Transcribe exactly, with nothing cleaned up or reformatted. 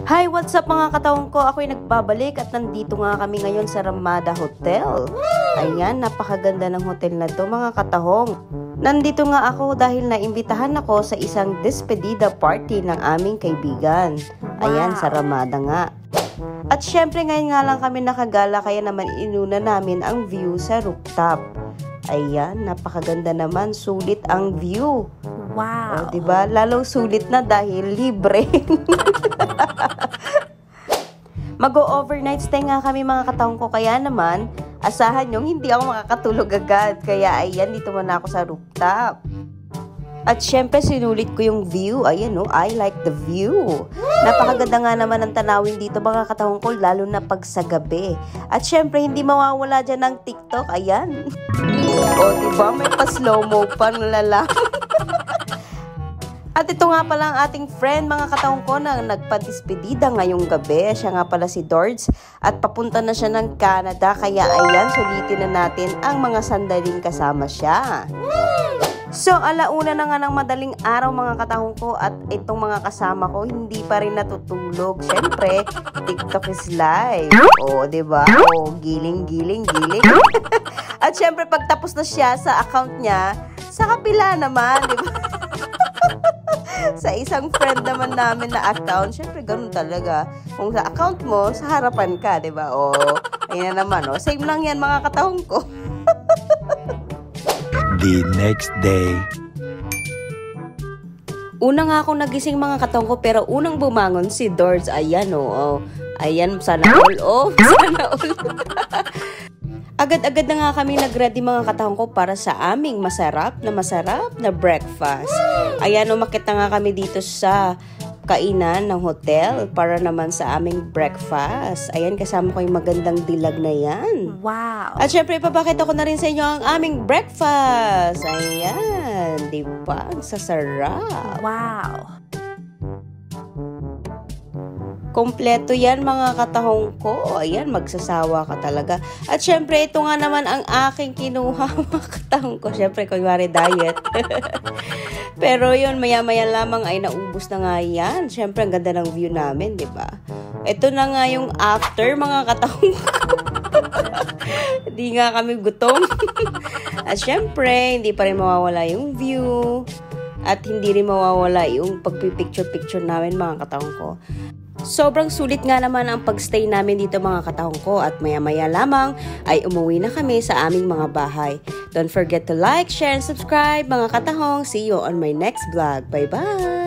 Hi, what's up mga katawang ko? Ako'y nagbabalik at nandito nga kami ngayon sa Ramada Hotel. Ayan, napakaganda ng hotel na to mga katahong. Nandito nga ako dahil naimbitahan ako sa isang despedida party ng aming kaibigan. Ayan, sa Ramada nga. At syempre ngayon nga lang kami nakagala kaya naman inuna namin ang view sa rooftop. Ayan, napakaganda naman, sulit ang view. Wow. O, diba? Lalong sulit na dahil libre. Mag-o-overnight stay nga kami mga katawang ko. Kaya naman, asahan nyo, hindi ako makakatulog agad. Kaya ayan, dito muna ako sa rooftop. At syempre, sinulit ko yung view. Ayan o, I like the view. Napakaganda nga naman ang tanawin dito mga katawang ko, lalo na pag sa gabi. At syempre, hindi mawawala dyan ng TikTok. Ayan. O, diba? May pa-slow-mo pa nalala. At ito nga pala ang ating friend, mga katawang ko, na nagpa-despedida ngayong gabi. Siya nga pala si Dords at papunta na siya ng Canada. Kaya ayan, sulitin na natin ang mga sandaling kasama siya. So, alauna na nga ng madaling araw mga katawang ko at itong mga kasama ko hindi pa rin natutulog. Siyempre, TikTok is live. O, diba? O, giling, giling, giling. At siyempre, pagtapos na siya sa account niya, sa kapila naman, diba? Sa isang friend naman namin na account, syempre ganun talaga. Kung sa account mo, sa harapan ka, di ba? O, ayun na naman, o. Same lang yan, mga katahong ko. The next day. Una nga akong nagising mga katahong ko, pero unang bumangon si Dords. Ayan, o. o. Ayan, sana all off. Sana all. Agad-agad na nga kami nag-ready mga katahong ko para sa aming masarap na masarap na breakfast. Ayan, umakit na nga kami dito sa kainan ng hotel para naman sa aming breakfast. Ayan, kasama ko yung magandang dilag na yan. Wow. At syempre, ipapakita ko na rin sa inyo ang aming breakfast. Ayan, di ba? Ang sasarap. Wow. Kompleto yan mga katahong ko. Ayan, magsasawa ka talaga. At syempre, ito nga naman ang aking kinuha mga katahong ko. Syempre, kunwari diet. Pero yun, maya-maya lamang ay naubos na nga yan. Syempre, ang ganda ng view namin, di ba? Ito na nga yung after mga katahong ko. Hindi nga kami gutom. At syempre, hindi pa rin mawawala yung view. At hindi rin mawawala yung pagpipicture-picture namin mga katahong ko. Sobrang sulit nga naman ang pagstay namin dito mga katahong ko at maya-maya lamang ay umuwi na kami sa aming mga bahay. Don't forget to like, share, and subscribe mga katahong. See you on my next vlog. Bye-bye!